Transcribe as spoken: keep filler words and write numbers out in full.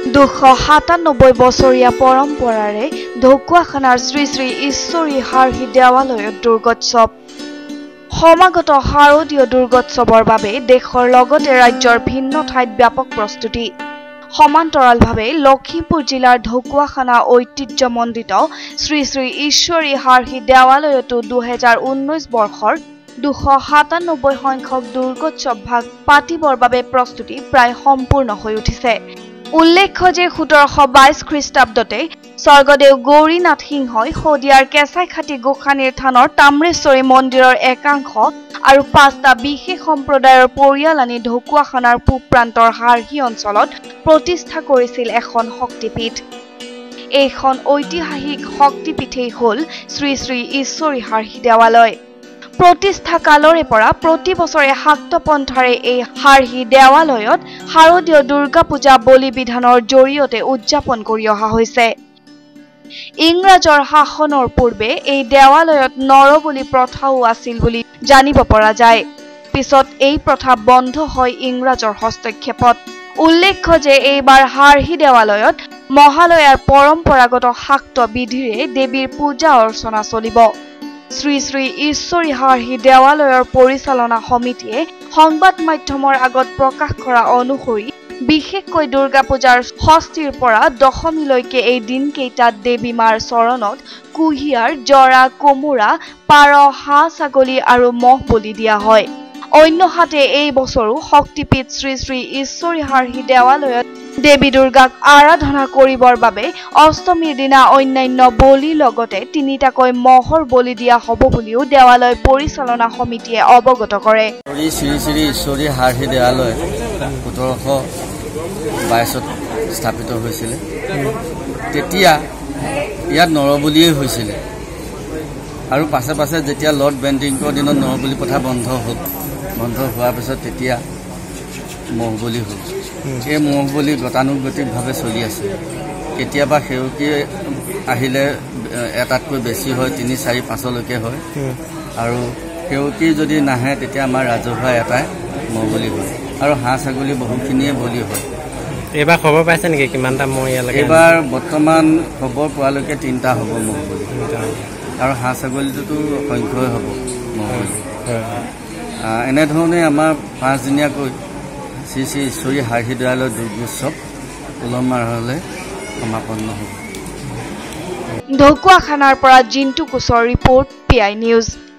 দুশ সাতানব্বৈ বছৰীয়া পৰম্পৰাৰে ঢকুৱাখানাৰ শ্ৰী শ্ৰী ঈশ্বৰী হাৰহি দেৱালয়ত দুৰ্গোৎসৱ। সমাগত শাৰদীয় দুৰ্গোৎসৱৰ বাবে দেশৰ লগতে ৰাজ্যৰ ভিন্ন ঠাইত ব্যাপক প্ৰস্তুতি। সমান্তৰালভাৱে লখিমপুৰ জিলাৰ ঢকুৱাখানা ঐতিহ্যমণ্ডিত শ্ৰী শ্ৰী ঈশ্বৰী হাৰহি দেৱালয়তো দুহেজাৰ ঊনৈশ বৰ্ষৰ দুশ সাতানব্বৈ সংখ্যক দুৰ্গোৎসৱ ভাগ পাতিবৰ বাবে প্ৰস্তুতি প্ৰায় সম্পূৰ্ণ হৈ উঠিছে। উল্লেখ্য যে সোতৰশ বাইশ খ্ৰীষ্টাব্দতে স্বৰ্গদেউ গৌৰীনাথ সিংহই শদিয়াৰ কেঁচাইখাতি গোসানীৰ থানৰ তাম্ৰেশ্বৰী মন্দিৰৰ একাংশ আৰু পাঁচটা বিশেষ সম্প্ৰদায়ৰ পৰিয়াল আনি ঢকুৱাখানাৰ পূব প্ৰান্তৰ হাৰহি অঞ্চলত প্ৰতিষ্ঠা কৰিছিল এখন শক্তিপীঠ। এইখন ঐতিহাসিক শক্তিপীঠেই হ'ল শ্ৰী শ্ৰী ঈশ্বৰী হাৰহি দেৱালয়। প্ৰতিষ্ঠা কালৰে পৰা প্ৰতি বছৰে শাক্তপন্থাৰে এই হাৰহি দেৱালয়ত শাৰদীয় দুৰ্গা পূজা বলি বিধানৰ জৰিয়তে উদযাপন কৰি অহা হৈছে। ইংৰাজৰ শাসনৰ পূৰ্বে এই দেৱালয়ত নৰবলি প্ৰথাও আছিল বুলি জানিব পৰা যায়। পিছত এই প্ৰথা বন্ধ হয় ইংৰাজৰ হস্তক্ষেপত। উল্লেখ্য যে এইবাৰ হাৰহি দেৱালয়ত মহালয়াৰ পৰম্পৰাগত শাক্ত বিধিৰে দেৱীৰ পূজা অৰ্চনা চলিব। শ্ৰী শ্ৰী ঈশ্বৰী হাৰহি দেৱালয়ৰ পৰিচালনা সমিতিয়ে সংবাদ মাধ্যমৰ আগত প্ৰকাশ কৰা অনুসৰি বিশেষকৈ দুৰ্গা পূজাৰ ষষ্ঠীৰ পৰা দশমীলৈকে এই দিনকেইটাত দেৱী মাৰ চৰণত কুঁহিয়াৰ, জৰা, কোমোৰা, পাৰ, হাঁহ, ছাগলী আৰু মহ বলি দিয়া হয়। অন্যহাতে এই বছৰো শক্তিপীঠ শ্ৰী শ্ৰী ঈশ্বৰী হাৰহি দেৱালয়ত দেৱী দুৰ্গাক আৰাধনা কৰিবৰ বাবে অষ্টমীৰ দিনা অন্যান্য বলিৰ লগতে তিনিটাকৈ মহৰ বলি দিয়া হ'ব বুলিও দেৱালয় পৰিচালনা সমিতিয়ে অৱগত কৰে। শ্ৰী শ্ৰী ঈশ্বৰী হাৰহি দেৱালয় সোতৰশ বাইছত স্থাপিত হৈছিলে। তেতিয়া ইয়াত নৰবলিয়েই হৈছিলে আৰু পাছে পাছে যেতিয়া লৰ্ড বেণ্টিংকৰ দিনত নৰবলি প্ৰথা বন্ধ হ'ল, বন্ধ হোৱাৰ পিছত তেতিয়া মহবলি হ'ল। এই মহবলি গতানুগতিকভাৱে চলি আছে। কেতিয়াবা সেউকী আহিলে এটাতকৈ বেছি হয়, তিনি চাৰি পাঁচলৈকে হয়, আৰু সেউকী যদি নাহে তেতিয়া আমাৰ ৰাজহুৱা এটাই মহবলি হয় আৰু হাঁহ ছাগলী বহুখিনিয়ে বলি হয়। এইবাৰ খবৰ পাইছে নেকি কিমানটা মহ ইয়ালৈকে? এইবাৰ বৰ্তমান খবৰ পোৱালৈকে তিনিটা হ'ব মহবলি, আৰু হাঁহ ছাগলীটোতো অসংখ্যই হ'ব মহবলি। এনেধৰণে আমাৰ পাঁচদিনীয়াকৈ শ্ৰী শ্ৰী ঈশ্বৰী হাৰহি দেৱালয় দুৰ্গোৎসৱ উলহ-মালহেৰে সমাপন্ন হ'ব। ঢকুৱাখানাৰ পৰা জিন্তু কোচৰ ৰিপৰ্ট, পি আই নিউজ।